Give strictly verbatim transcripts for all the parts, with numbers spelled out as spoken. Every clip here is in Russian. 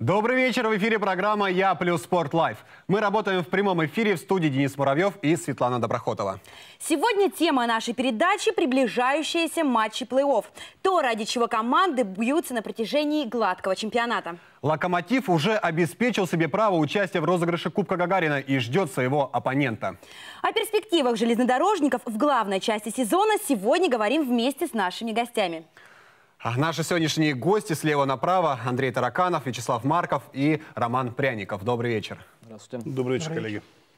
Добрый вечер, в эфире программа «Я плюс Спорт Лайв». Мы работаем в прямом эфире в студии Денис Муравьев и Светлана Доброхотова. Сегодня тема нашей передачи – приближающиеся матчи плей-офф. То, ради чего команды бьются на протяжении гладкого чемпионата. «Локомотив» уже обеспечил себе право участия в розыгрыше Кубка Гагарина и ждет своего оппонента. О перспективах железнодорожников в главной части сезона сегодня говорим вместе с нашими гостями. А наши сегодняшние гости слева направо: Андрей Тараканов, Вячеслав Марков и Роман Пряников. Добрый вечер. Здравствуйте. Добрый вечер, коллеги.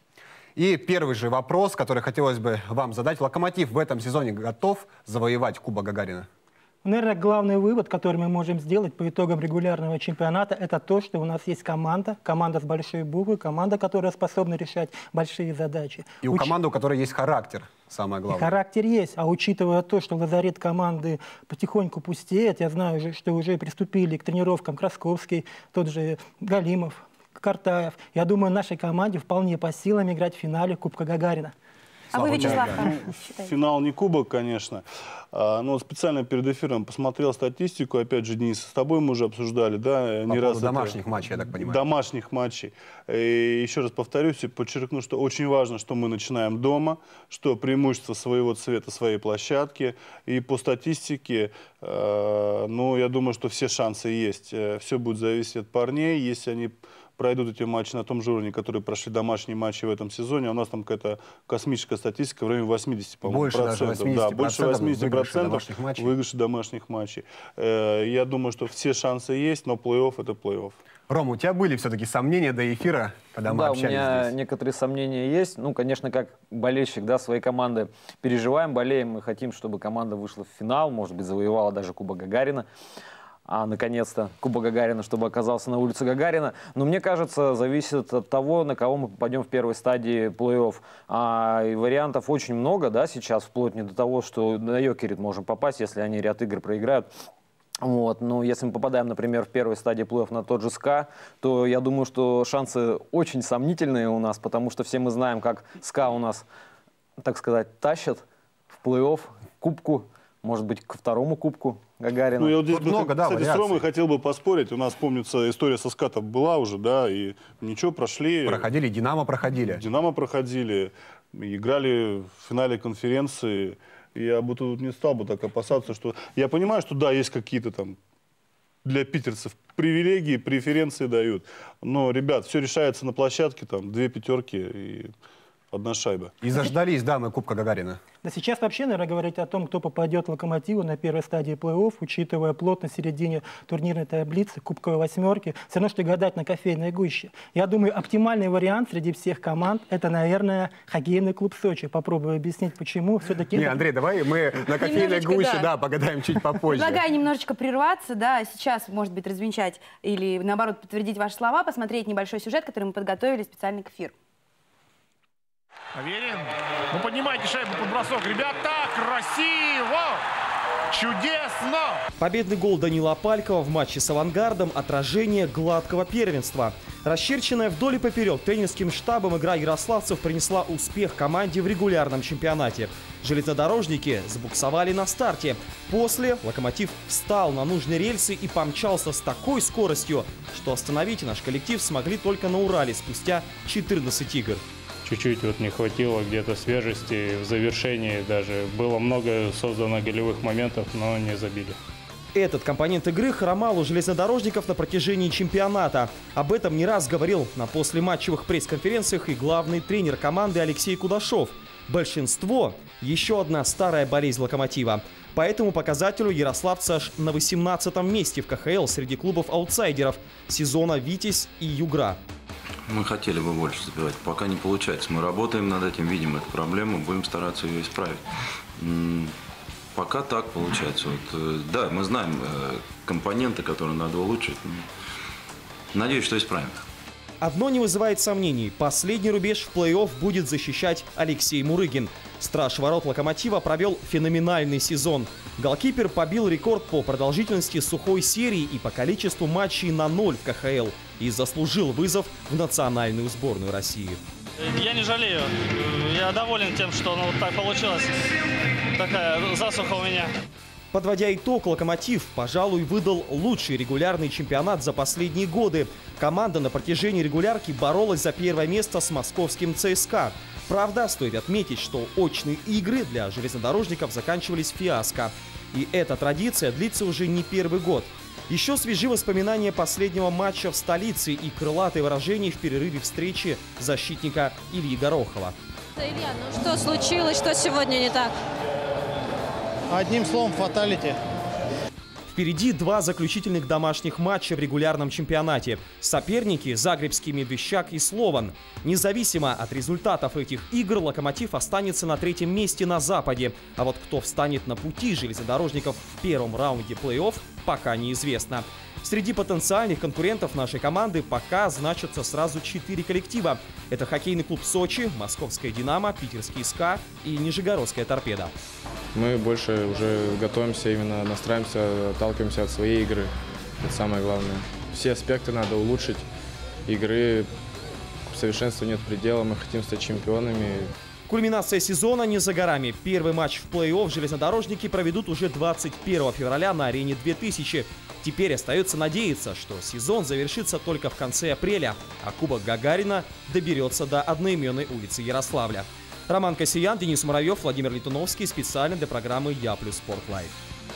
И первый же вопрос, который хотелось бы вам задать. «Локомотив» в этом сезоне готов завоевать Кубок Гагарина? Наверное, главный вывод, который мы можем сделать по итогам регулярного чемпионата, это то, что у нас есть команда, команда с большой буквы, команда, которая способна решать большие задачи. И у Уч... команды, у которой есть характер, самое главное. И характер есть, а учитывая то, что лазарет команды потихоньку пустеет, я знаю, что уже приступили к тренировкам Красковский, тот же Галимов, Картаев. Я думаю, нашей команде вполне по силам играть в финале Кубка Гагарина. А вы, Вячеслав, финал не кубок, конечно. Но специально перед эфиром посмотрел статистику. Опять же, Денис, с тобой мы уже обсуждали, да? По не раз домашних это... матчей, я так понимаю. Домашних матчей. И еще раз повторюсь и подчеркну, что очень важно, что мы начинаем дома, что преимущество своего цвета, своей площадки. И по статистике, ну, я думаю, что все шансы есть. Все будет зависеть от парней, если они пройдут эти матчи на том же уровне, которые прошли домашние матчи в этом сезоне. А у нас там какая-то космическая статистика в районе восьмидесяти, по-моему, больше процентов. Даже восьмидесяти да, больше восьмидесяти процентов домашних матчей. выигрышей домашних матчей. Я думаю, что все шансы есть, но плей-офф — это плей-офф. Рома, у тебя были все-таки сомнения до эфира, когда мы да, общались у меня здесь? некоторые сомнения есть. Ну, конечно, как болельщик, да, своей команды переживаем, болеем. Мы хотим, чтобы команда вышла в финал, может быть, завоевала даже Кубок Гагарина. А, наконец-то, Кубок Гагарина, чтобы оказался на улице Гагарина. Но мне кажется, зависит от того, на кого мы попадем в первой стадии плей-офф. А, и вариантов очень много, да, сейчас, вплоть не до того, что на Йокерит можем попасть, если они ряд игр проиграют. Вот. Но если мы попадаем, например, в первой стадии плей-офф на тот же СКА, то я думаю, что шансы очень сомнительные у нас, потому что все мы знаем, как СКА у нас, так сказать, тащат в плей-офф кубку, может быть, ко второму кубку Гагарина. Ну, я вот здесь бы, много, да, кстати, вариаций. с Ромой хотел бы поспорить. У нас, помнится, история со СКА была уже, да, и ничего, прошли. Проходили, Динамо проходили. Динамо проходили, играли в финале конференции. Я бы тут не стал бы так опасаться, что... Я понимаю, что да, есть какие-то там для питерцев привилегии, преференции дают. Но, ребят, все решается на площадке, там, две пятерки и одна шайба. И заждались, да, мы Кубка Гагарина. Да сейчас вообще, наверное, говорить о том, кто попадет в «Локомотиву» на первой стадии плей-офф, учитывая плотность в середине турнирной таблицы, кубковой восьмерки, все равно, что гадать на кофейной гуще. Я думаю, оптимальный вариант среди всех команд – это, наверное, хоккейный клуб Сочи. Попробую объяснить, почему. Все-таки... Не, Андрей, давай мы на кофейной гуще, да. да, погадаем чуть попозже. Предлагаю немножечко прерваться, да, сейчас, может быть, развенчать или, наоборот, подтвердить ваши слова, посмотреть небольшой сюжет, который мы подготовили специально к эфиру. Поверим? Ну, поднимайте шайбу под бросок. Ребята, красиво! Чудесно! Победный гол Данила Палькова в матче с «Авангардом» – отражение гладкого первенства. Расчерченная вдоль и поперек тренерским штабом игра ярославцев принесла успех команде в регулярном чемпионате. Железнодорожники забуксовали на старте. После «Локомотив» встал на нужные рельсы и помчался с такой скоростью, что остановить наш коллектив смогли только на Урале спустя четырнадцать игр. Чуть-чуть вот не хватило где-то свежести в завершении даже. Было много создано голевых моментов, но не забили. Этот компонент игры хромал у железнодорожников на протяжении чемпионата. Об этом не раз говорил на послематчевых пресс-конференциях и главный тренер команды Алексей Кудашов. Большинство – еще одна старая болезнь «Локомотива». По этому показателю ярославцы аж на восемнадцатом месте в ка ха эл среди клубов-аутсайдеров сезона «Витязь» и «Югра». Мы хотели бы больше забивать, пока не получается. Мы работаем над этим, видим эту проблему, будем стараться ее исправить. Пока так получается. Вот, да, мы знаем компоненты, которые надо улучшить. Надеюсь, что исправим. Одно не вызывает сомнений. Последний рубеж в плей-офф будет защищать Алексей Мурыгин. Страж ворот «Локомотива» провел феноменальный сезон. Голкипер побил рекорд по продолжительности сухой серии и по количеству матчей на ноль в ка ха эл и заслужил вызов в национальную сборную России. Я не жалею. Я доволен тем, что ну, вот так получилось. Такая засуха у меня. Подводя итог, «Локомотив», пожалуй, выдал лучший регулярный чемпионат за последние годы. Команда на протяжении регулярки боролась за первое место с московским ЦСКА. Правда, стоит отметить, что очные игры для железнодорожников заканчивались фиаско. И эта традиция длится уже не первый год. Еще свежи воспоминания последнего матча в столице и крылатые выражения в перерыве встречи защитника Ильи Горохова. Илья, ну что случилось, что сегодня не так? Одним словом, фаталити. Впереди два заключительных домашних матча в регулярном чемпионате. Соперники – загребские «Медвещак» и «Слован». Независимо от результатов этих игр, «Локомотив» останется на третьем месте на Западе. А вот кто встанет на пути железнодорожников в первом раунде плей-офф, пока неизвестно. Среди потенциальных конкурентов нашей команды пока значатся сразу четыре коллектива. Это хоккейный клуб «Сочи», московская «Динамо», питерский «СКА» и нижегородская «Торпеда». Мы больше уже готовимся, именно настраиваемся, отталкиваемся от своей игры. Это самое главное. Все аспекты надо улучшить. Игры, совершенству нет предела, мы хотим стать чемпионами. Кульминация сезона не за горами. Первый матч в плей-офф железнодорожники проведут уже двадцать первого февраля на арене две тысячи. Теперь остается надеяться, что сезон завершится только в конце апреля, а Кубок Гагарина доберется до одноименной улицы Ярославля. Роман Кассиян, Денис Муравьев, Владимир Летуновский. Специально для программы «Я плюс Спорт Лайв».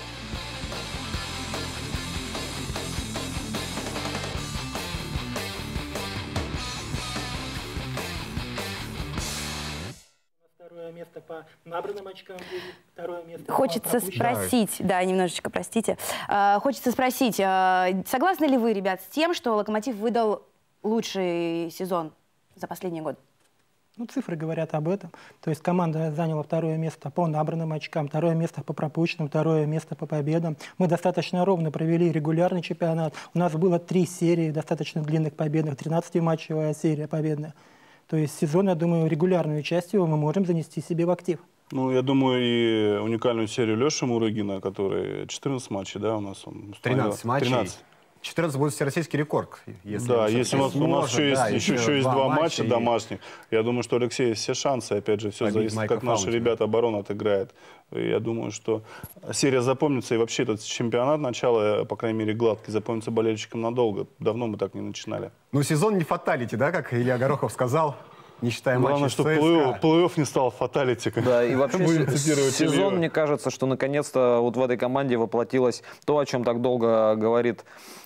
Второе место по набранным очкам будет, второе место Хочется спросить, да, немножечко, простите. Э, хочется спросить, э, согласны ли вы, ребят, с тем, что «Локомотив» выдал лучший сезон за последний год? Ну, цифры говорят об этом. То есть команда заняла второе место по набранным очкам, второе место по пропущенным, второе место по победам. Мы достаточно ровно провели регулярный чемпионат. У нас было три серии достаточно длинных победных, тринадцатиматчевая серия победная. То есть сезон, я думаю, регулярную часть его мы можем занести себе в актив. Ну, я думаю, и уникальную серию Леши Мурыгина, который четырнадцать матчей, да, у нас он... тринадцать матчей. тринадцать. четырнадцать будет всероссийский рекорд. Если да, если у нас, у нас еще, да, есть, еще, еще есть два матча и... домашних. Я думаю, что у Алексея есть все шансы. Опять же, все Побить зависит, Майка как Фаунтина. Наши ребята оборону отыграют. И я думаю, что серия запомнится. И вообще этот чемпионат, начало, по крайней мере, гладкий, запомнится болельщикам надолго. Давно мы так не начинали. Ну, сезон не фаталити, да, как Илья Горохов сказал? Не считая Главное, матчей чтобы плей-офф не стал фаталити. Да, и вообще сезон, мне кажется, что наконец-то вот в этой команде воплотилось то, о чем так долго говорит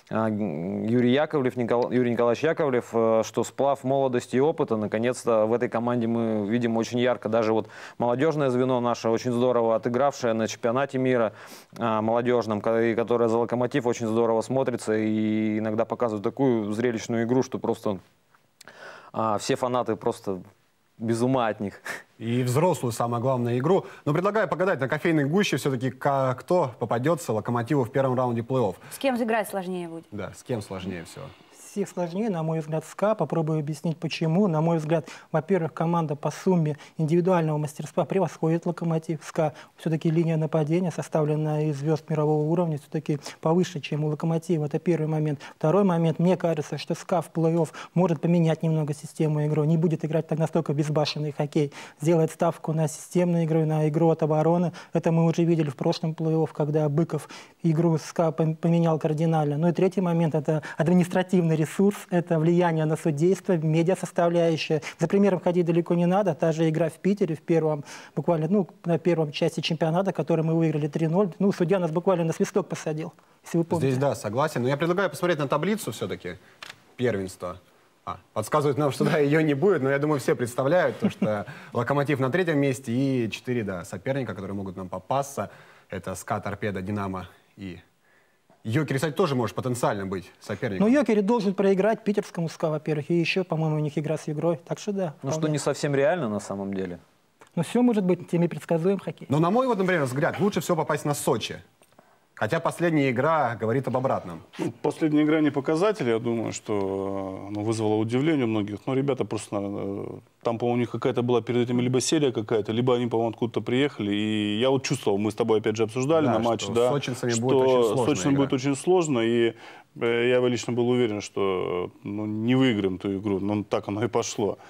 Юрий Яковлев, Никол... Юрий Николаевич Яковлев, что сплав молодости и опыта, наконец-то в этой команде мы видим очень ярко. Даже вот молодежное звено наше, очень здорово отыгравшее на чемпионате мира молодежном, которое за «Локомотив» очень здорово смотрится и иногда показывает такую зрелищную игру, что просто а, все фанаты просто без ума от них. И взрослую, самое главное, игру. Но предлагаю погадать на кофейной гуще все-таки, кто попадется «Локомотиву» в первом раунде плей-офф. С кем сыграть сложнее будет? Да, с кем сложнее всего? Всех сложнее, на мой взгляд, СКА. Попробую объяснить, почему. На мой взгляд, во-первых, команда по сумме индивидуального мастерства превосходит «Локомотив». СКА все-таки линия нападения, составленная из звезд мирового уровня, все-таки повыше, чем у «Локомотива». Это первый момент. Второй момент. Мне кажется, что СКА в плей-офф может поменять немного систему игры. Не будет играть так настолько безбашенный хоккей. Сделает ставку на системную игру, на игру от обороны. Это мы уже видели в прошлом плей-офф, когда Быков игру СКА поменял кардинально. Ну и третий момент – это административный ресурс, это влияние на судейство, медиа-составляющая. За примером ходить далеко не надо. Та же игра в Питере в первом, буквально, ну, на первом части чемпионата, который мы выиграли три ноль. Ну, судья нас буквально на свисток посадил, если вы помните. Здесь, да, согласен. Но я предлагаю посмотреть на таблицу все-таки первенства. А, подсказывают нам, что да, ее не будет, но я думаю, все представляют, то, что «Локомотив» на третьем месте и четыре, да, соперника, которые могут нам попасться. Это СКА, «Торпеда», «Динамо» и... Йокери, кстати, тоже может потенциально быть соперником. Ну, Йокери должен проиграть питерскому СКА, во-первых, и еще, по-моему, у них игра с игрой. Так что да. Ну, что не совсем реально на самом деле. Ну, все может быть, теми предсказуем хоккей. Но на мой, вот, например, взгляд, лучше всего попасть на Сочи. Хотя последняя игра говорит об обратном. Ну, последняя игра не показатель, я думаю, что ну, вызвала удивление у многих. Но ребята просто, наверное, там, по-моему, у них какая-то была перед этим либо серия какая-то, либо они, по-моему, откуда-то приехали. И я вот чувствовал, мы с тобой опять же обсуждали да, на матче, что да, с сочинцами что будет очень сложно. С сочинцами будет очень сложно. И я лично был уверен, что ну, не выиграем ту игру. Но так оно и пошло.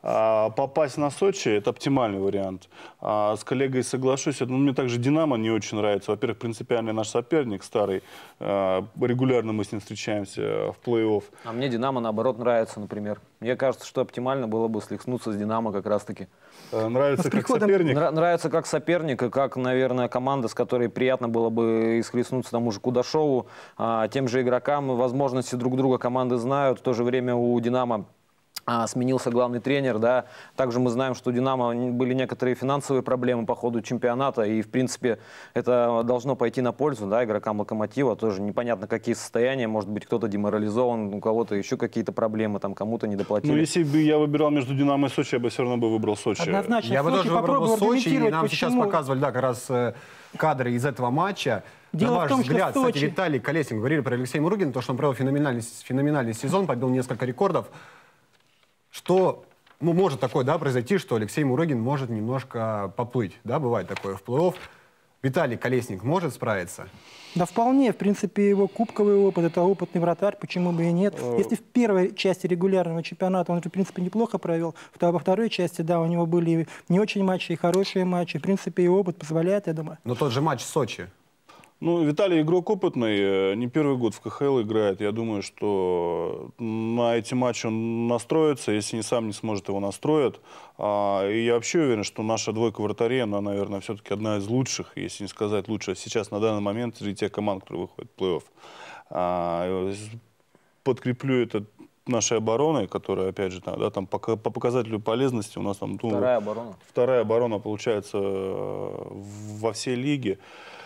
А попасть на Сочи – это оптимальный вариант. А с коллегой соглашусь, ну, мне также «Динамо» не очень нравится. Во-первых, принципиальный наш соперник, старый. А, регулярно мы с ним встречаемся в плей-офф. А мне «Динамо» наоборот нравится, например. Мне кажется, что оптимально было бы слихнуться с «Динамо» как раз-таки. А, нравится как соперник? Нра нравится как соперник, и как, наверное, команда, с которой приятно было бы исхлестнуться тому же Кудашову, а, тем же игрокам. Возможности друг друга команды знают. В то же время у «Динамо» А, сменился главный тренер, да. Также мы знаем, что у «Динамо» были некоторые финансовые проблемы по ходу чемпионата, и, в принципе, это должно пойти на пользу, да, игрокам «Локомотива». Тоже непонятно, какие состояния, может быть, кто-то деморализован, у кого-то еще какие-то проблемы, там, кому-то недоплатили. Ну, если бы я выбирал между «Динамо» и Сочи, я бы все равно бы выбрал Сочи. Однозначно, я бы тоже выбрал Сочи, и нам почему? сейчас показывали, да, как раз э, кадры из этого матча. Дело На ваш в том, взгляд, что Сочи... кстати, Виталий Колесник, говорили про Алексея Муругина, то, что он провел феноменальный, феноменальный сезон, побил несколько рекордов. Что, ну, может такое, да, произойти, что Алексей Муругин может немножко поплыть, да, бывает такое в плей-офф. Виталий Колесник может справиться? Да вполне, в принципе, его кубковый опыт, это опытный вратарь, почему бы и нет. Если в первой части регулярного чемпионата он, в принципе, неплохо провел, то во второй части, да, у него были не очень матчи и хорошие матчи. В принципе, и опыт позволяет, я думаю. Но тот же матч в Сочи. Ну, Виталий игрок опытный, не первый год в ка ха эл играет. Я думаю, что на эти матчи он настроится, если не сам не сможет, его настроят. А, и я вообще уверен, что наша двойка вратарей, она, наверное, все-таки одна из лучших, если не сказать лучше, сейчас на данный момент среди тех команд, которые выходят в плей-офф. А, подкреплю это нашей обороной, которая, опять же, да, там, по, по показателю полезности у нас там... Ну, вторая оборона. Вторая оборона, получается, во всей лиге.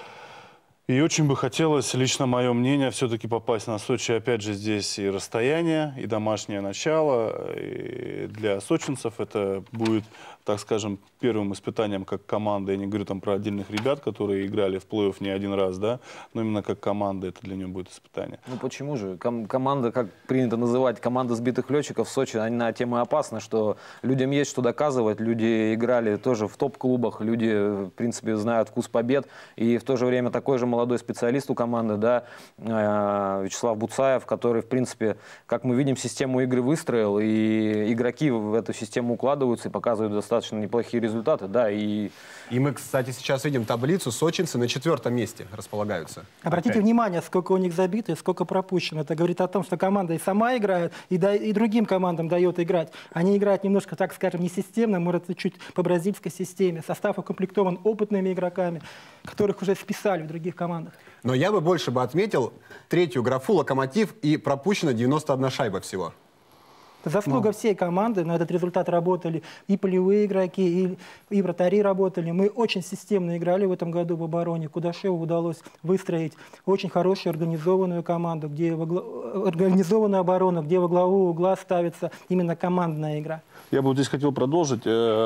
И очень бы хотелось, лично мое мнение, все-таки попасть на Сочи. Опять же, здесь и расстояние, и домашнее начало. И для сочинцев это будет, так скажем, первым испытанием как команда. Я не говорю там про отдельных ребят, которые играли в плей-офф не один раз, да, но именно как команда это для него будет испытание. Ну почему же? Ком команда, как принято называть, команда сбитых летчиков в Сочи, она тем и опасна, что людям есть что доказывать. Люди играли тоже в топ-клубах, люди, в принципе, знают вкус побед. И в то же время такой же молодой специалист у команды, да, Вячеслав Буцаев, который, в принципе, как мы видим, систему игры выстроил, и игроки в эту систему укладываются и показывают достаточно неплохие результаты, да, и... И мы, кстати, сейчас видим таблицу, сочинцы на четвертом месте располагаются. Обратите Опять. внимание, сколько у них забито и сколько пропущено. Это говорит о том, что команда и сама играет, и, да, и другим командам дает играть. Они играют немножко, так скажем, не системно, может, чуть по бразильской системе. Состав укомплектован опытными игроками, которых уже списали в других командах. Но я бы больше бы отметил третью графу «Локомотив» и пропущено девяносто одна шайба всего. Это заслуга ну. всей команды. На этот результат работали и полевые игроки, и, и вратари работали. Мы очень системно играли в этом году в обороне. Кудашеву удалось выстроить очень хорошую организованную команду, где во гла... организованную оборону, где во главу угла ставится именно командная игра. Я бы вот здесь хотел продолжить.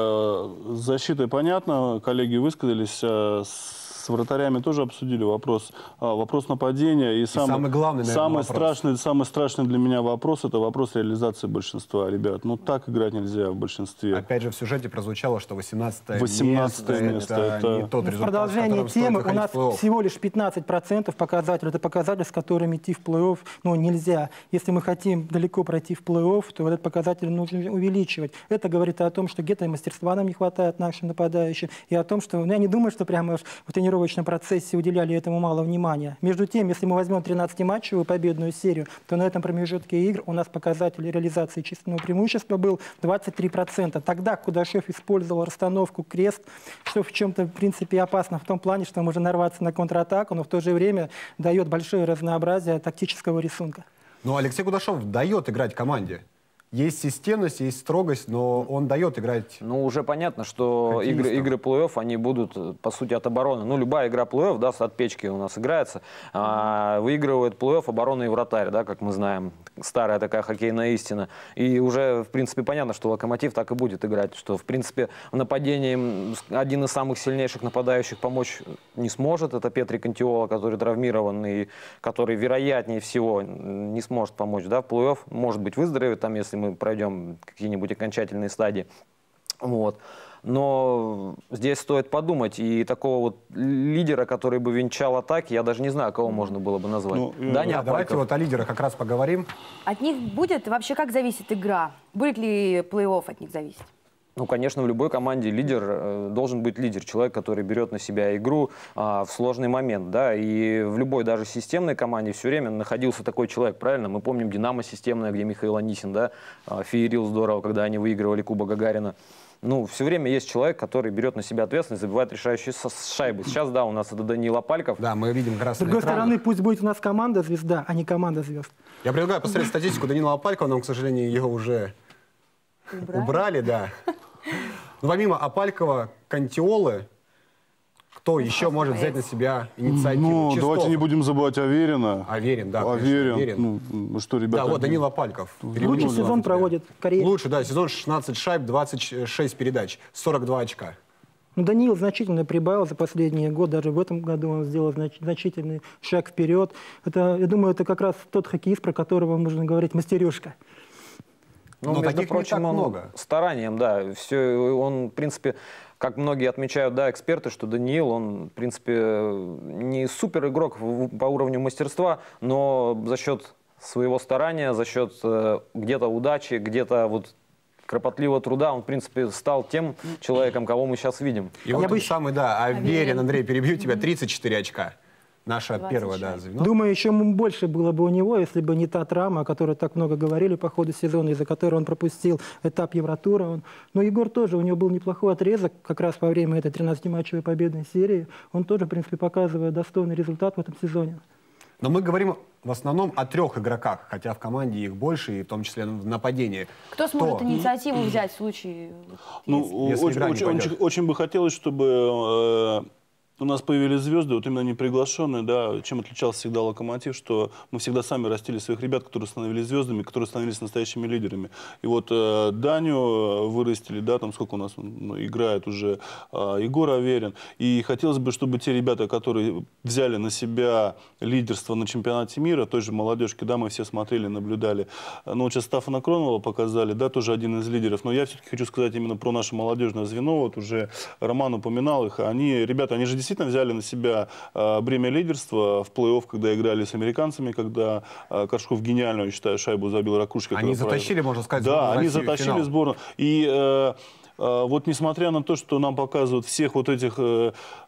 С защитой понятно, коллеги высказались. С вратарями тоже обсудили вопрос, вопрос нападения. И, и сам, самый главный, наверное, самый вопрос. страшный, самый страшный для меня вопрос – это вопрос реализации большинства ребят. Ну, так играть нельзя в большинстве. Опять же, в сюжете прозвучало, что восемнадцатое восемнадцатое место, место это, это не тот ну, результат, в продолжение темы у нас всего лишь пятнадцать процентов показатель. Это показатель, с которым идти в плей-офф ну, нельзя. Если мы хотим далеко пройти в плей-офф, то этот показатель нужно увеличивать. Это говорит о том, что где-то мастерства нам не хватает нашим нападающим. И о том, что ну, я не думаю, что прямо в тренировочном процессе уделяли этому мало внимания. Между тем, если мы возьмем тринадцатиматчевую победную серию, то на этом промежутке игр у нас показатель реализации численного преимущества был двадцать три процента. Тогда Кудашев использовал расстановку крест, что в чем-то, в принципе, опасно в том плане, что можно нарваться на контратаку, но в то же время дает большое разнообразие тактического рисунка. Но Алексей Кудашев дает играть команде. Есть системность, есть строгость, но он дает играть... Ну, уже понятно, что игры, игры плей-офф, они будут, по сути, от обороны. Ну, любая игра плей-офф, да, от печки у нас играется. А, выигрывает плей-офф оборона и вратарь, да, как мы знаем. Старая такая хоккейная истина. И уже, в принципе, понятно, что Локомотив так и будет играть. Что, в принципе, в нападении один из самых сильнейших нападающих помочь не сможет. Это Петри Кантиола, который травмирован и который, вероятнее всего, не сможет помочь, да, в плей-офф. Может быть, выздоровеет там, если мы пройдем какие-нибудь окончательные стадии. Вот. Но здесь стоит подумать. И такого вот лидера, который бы венчал атаки, я даже не знаю, кого можно было бы назвать. Ну, Даня да, давайте вот о лидерах как раз поговорим. От них будет вообще как зависит игра? Будет ли плей-офф от них зависеть? Ну, конечно, в любой команде лидер э, должен быть лидер, человек, который берет на себя игру э, в сложный момент, да, и в любой даже системной команде все время находился такой человек, правильно? Мы помним «Динамо» системное, где Михаил Анисин, да, э, феерил здорово, когда они выигрывали Кубок Гагарина. Ну, все время есть человек, который берет на себя ответственность, забивает решающие шайбы. Сейчас, да, у нас это Данила Пальков. Да, мы видим как раз. С другой стороны, пусть будет у нас команда звезда, а не команда звезд. Я предлагаю посмотреть статистику Данила Палькова, но, к сожалению, его уже убрали, убрали да. Но помимо Апалькова, Кантиолы, кто еще может взять на себя инициативу? Ну, Чистов. давайте не будем забывать Аверина. Аверин, да. Аверин. Аверин. Ну, что, ребята... Да, вот Данила Пальков. Лучший сезон проводит в карьере. Лучше, да, сезон шестнадцать шайб, двадцать шесть передач, сорок два очка. Ну, Данил значительно прибавил за последний год. Даже в этом году он сделал знач значительный шаг вперед. Это, я думаю, это как раз тот хоккеист, про которого можно говорить мастерюшка. Ну, Но между таких прочим, не так он много. Старанием, да. Все, он, в принципе, как многие отмечают, да, эксперты, что Даниил, он, в принципе, не супер игрок по уровню мастерства, но за счет своего старания, за счет э, где-то удачи, где-то вот кропотливого труда, он, в принципе, стал тем человеком, кого мы сейчас видим. И вот тот самый, да, Аверин, Андрей, перебью тебя, тридцать четыре очка. Наша первая, да, звено. Думаю, еще больше было бы у него, если бы не та травма, о которой так много говорили по ходу сезона, из-за которой он пропустил этап Евротура. Он... Но Егор тоже, у него был неплохой отрезок, как раз во время этой тринадцатиматчевой победной серии. Он тоже, в принципе, показывает достойный результат в этом сезоне. Но мы говорим в основном о трех игроках, хотя в команде их больше, и в том числе в нападении. Кто сможет Кто? инициативу взять в случае... Ну, если очень, очень, очень, очень бы хотелось, чтобы... Э У нас появились звезды, вот именно неприглашенные, да, чем отличался всегда Локомотив, что мы всегда сами растили своих ребят, которые становились звездами, которые становились настоящими лидерами. И вот э, Даню вырастили, да, там сколько у нас ну, играет уже э, Егор Аверин. И хотелось бы, чтобы те ребята, которые взяли на себя лидерство на чемпионате мира, той же молодежки, да, мы все смотрели, наблюдали. Ну, вот сейчас Стафана Кронвелла показали, да, тоже один из лидеров. Но я все-таки хочу сказать именно про наше молодежное звено, вот уже Роман упоминал их. Они, ребята, они же действительно взяли на себя э, бремя лидерства в плей-офф, когда играли с американцами, когда э, Коршков гениальную, я считаю, шайбу забил Ракушки. Они затащили, правил. можно сказать, да, они Россию затащили сборную. И э, э, вот несмотря на то, что нам показывают всех вот этих э,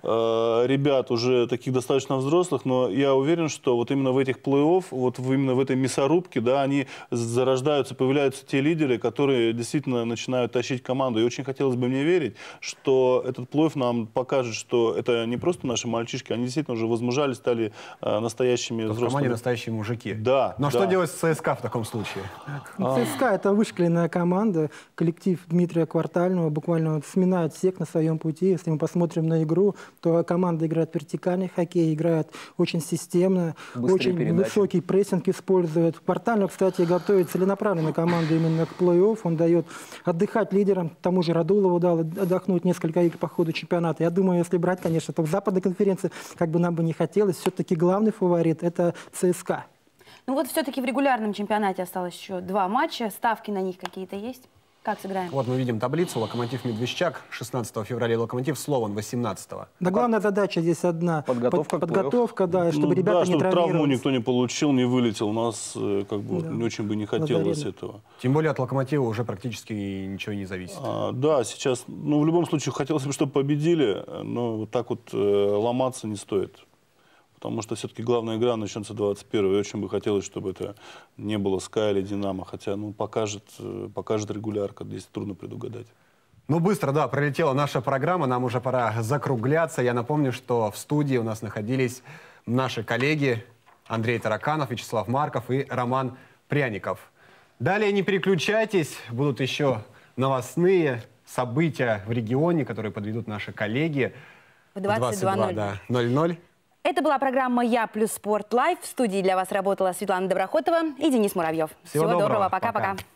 э, ребят, уже таких достаточно взрослых, но я уверен, что вот именно в этих плей-офф, вот в, именно в этой мясорубке, да, они зарождаются, появляются те лидеры, которые действительно начинают тащить команду. И очень хотелось бы мне верить, что этот плей-офф нам покажет, что это не просто наши мальчишки, они действительно уже возмужали, стали э, настоящими в взрослыми. В команде настоящие мужики. Да. Но да. что делать с ЦСКА в таком случае? ЦСКА — это вышкаленная команда, коллектив Дмитрия Квартального буквально сминает всех на своем пути. Если мы посмотрим на игру, то команда играет вертикальный хоккей, играет очень системно, быстрые очень передачи. Высокий прессинг использует. Квартальный, кстати, готовит целенаправленно команду именно к плей-офф. Он дает отдыхать лидерам, тому же Радулову дал отдохнуть несколько игр по ходу чемпионата. Я думаю, если брать, конечно, то в западной конференции, как бы нам бы не хотелось, все-таки главный фаворит — это ЦСКА. Ну вот все-таки в регулярном чемпионате осталось еще два матча. Ставки на них какие-то есть? Как сыграем? Вот мы видим таблицу. Локомотив Медвещак шестнадцатого февраля, Локомотив Слован восемнадцатого. Да, главная задача здесь одна. Подготовка, Под, подготовка, да, чтобы ну, ребята да, не чтобы травмировались. травму никто не получил, не вылетел. У нас как бы Да. не очень бы не хотелось Лазарина. этого. Тем более от Локомотива уже практически ничего не зависит. А, да, сейчас, ну, в любом случае, хотелось бы, чтобы победили, но вот так вот э, ломаться не стоит. Потому что все-таки главная игра начнется двадцать первого. И очень бы хотелось, чтобы это не было СКА или Динамо. Хотя, ну, покажет, покажет регулярка. Здесь трудно предугадать. Ну, быстро, да, пролетела наша программа. Нам уже пора закругляться. Я напомню, что в студии у нас находились наши коллеги Андрей Тараканов, Вячеслав Марков и Роман Пряников. Далее не переключайтесь. Будут еще новостные события в регионе, которые подведут наши коллеги. В двадцать два ноль ноль. ноль ноль. Это была программа «Я плюс спорт лайв». В студии для вас работала Светлана Доброхотова и Денис Муравьев. Всего, Всего доброго. Пока-пока.